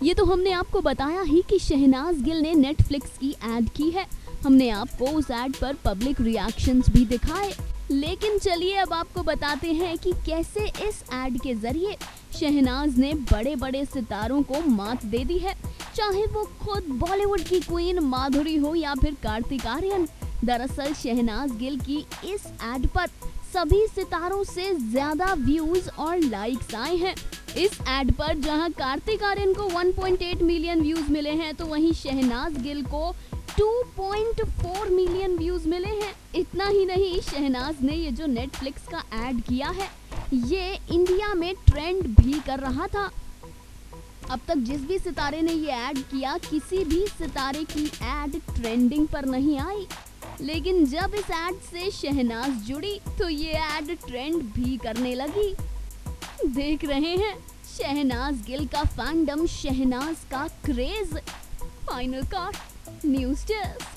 ये तो हमने आपको बताया ही कि शहनाज गिल ने नेटफ्लिक्स की एड की है। हमने आपको उस एड पर पब्लिक रिएक्शंस भी दिखाए। लेकिन चलिए अब आपको बताते हैं कि कैसे इस एड के जरिए शहनाज ने बड़े बड़े सितारों को मात दे दी है, चाहे वो खुद बॉलीवुड की क्वीन माधुरी हो या फिर कार्तिक आर्यन। दरअसल शहनाज गिल की इस एड पर सभी सितारों से ज्यादा व्यूज और लाइक्स आए हैं। इस एड पर जहां कार्तिक आर्यन को 1.8 मिलियन व्यूज मिले हैं, तो वहीं शहनाज गिल को 2.4 मिलियन व्यूज मिले हैं। इतना ही नहीं, शहनाज ने ये जो नेटफ्लिक्स का एड किया है, ये इंडिया में ट्रेंड भी कर रहा था। अब तक जिस भी सितारे ने ये ऐड किया, किसी भी सितारे की ऐड ट्रेंडिंग पर नहीं आई। लेकिन जब इस ऐड से शहनाज जुड़ी तो ये ऐड ट्रेंड भी करने लगी। देख रहे हैं शहनाज गिल का फैंडम, शहनाज का craze. Final cut news desk.